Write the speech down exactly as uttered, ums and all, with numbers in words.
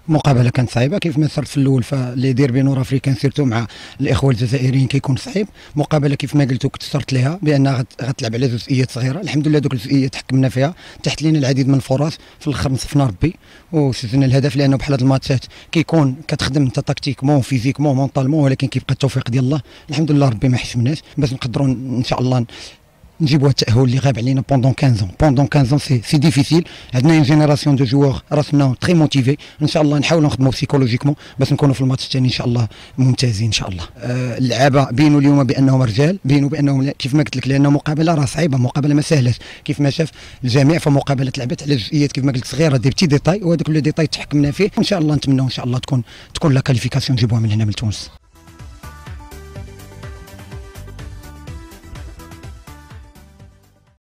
مقابله كانت صعيبه كيف ما صرت في الاول، فلي ديربي نور افريكان سيرتو مع الاخوه الجزائريين كيكون صعيب. مقابله كيف ما قلت كثرت لها بانها غتلعب على جزئيات صغيره، الحمد لله دوك الجزئيات تحكمنا فيها، تحت لينا العديد من الفرص، في الاخر نصفنا ربي وسجلنا الهدف. لانه بحال هاد الماتشات كيكون كتخدم انت تكتيكمون فيزيكمون مونطالمون، ولكن كيبقى التوفيق ديال الله. الحمد لله ربي ما حشمناش باش نقدروا ان شاء الله نجيبوا التأهل اللي غاب علينا بوندون خمسطاش ans. بوندون خمسطاش ans سي سي ديفيسيل. عندنا اون جينيراسيون دو جوور راسنا تري موتيفي، ان شاء الله نحاولوا نخدموا بسيكولوجيكمون باش نكونوا في الماتش الثاني ان شاء الله ممتازين ان شاء الله. آه اللعابه بينوا اليوم بانهم رجال، بينوا بانهم كيف ما قلت لك، لانه مقابله راه صعيبه، مقابله ما سهلاش كيف ما شاف الجميع. فمقابله تلعبت على جزئيات كيف ما قلت صغيره، دي بتي ديتاي، وهذوك لو ديتاي تحكمنا فيه، وان شاء الله نتمنوا ان شاء الله تكون تكون لا كاليفيكاسيون نجيبوها من هنا من تونس.